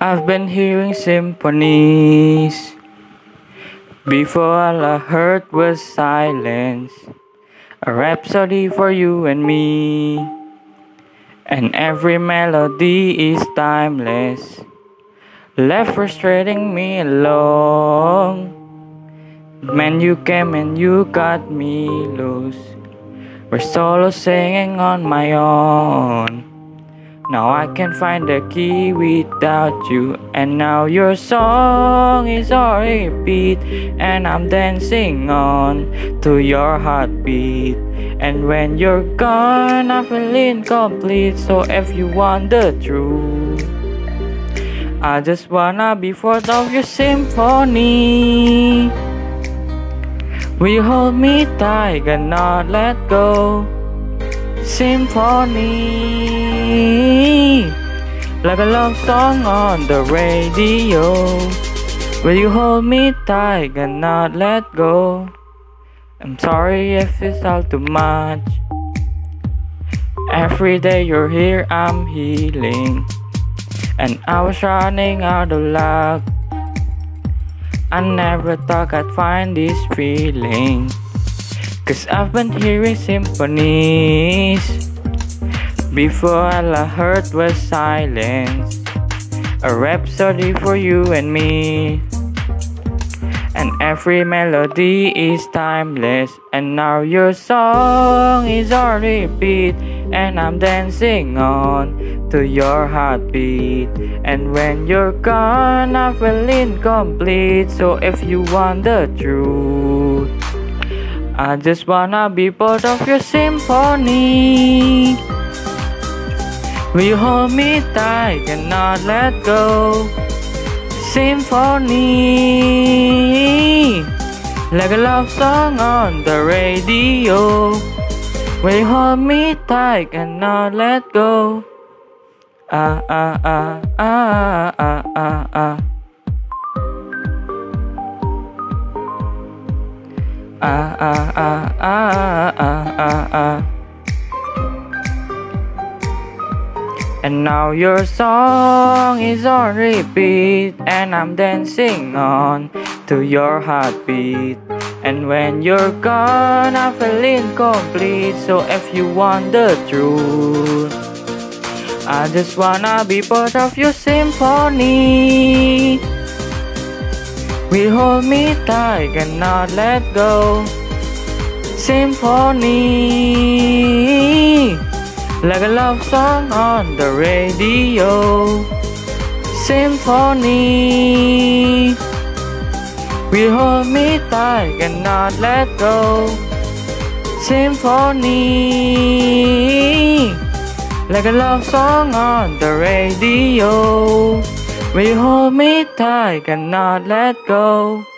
I've been hearing symphonies. Before all I heard was silence, a rhapsody for you and me. And every melody is timeless, left frustrating me alone. Man, you came and you got me loose. We're solo singing on my own. Now I can't find the key without you. And now your song is on repeat, and I'm dancing on to your heartbeat. And when you're gone, I feel incomplete. So if you want the truth, I just wanna be part of your symphony. Will you hold me tight and not let go? Symphony, like a love song on the radio. Will you hold me tight and not let go? I'm sorry if it's all too much. Every day you're here, I'm healing, and I was running out of luck. I never thought I'd find this feeling, 'cause I've been hearing symphonies. Before all I heard was silence, a rhapsody for you and me. And every melody is timeless, and now your song is on repeat, and I'm dancing on to your heartbeat. And when you're gone, I feel incomplete. So if you want the truth, I just wanna be part of your symphony. Will you hold me tight and not let go? Symphony, like a love song on the radio. Will you hold me tight and not let go? Ah ah ah ah ah ah ah. Ah ah ah ah ah ah ah. And now your song is on repeat, and I'm dancing on to your heartbeat. And when you're gone, I feel incomplete. So if you want the truth, I just wanna be part of your symphony. Will you hold me tight and not let go? Symphony, like a love song on the radio. Symphony, will you hold me tight and not let go? Symphony, like a love song on the radio. Will you hold me tight and not let go?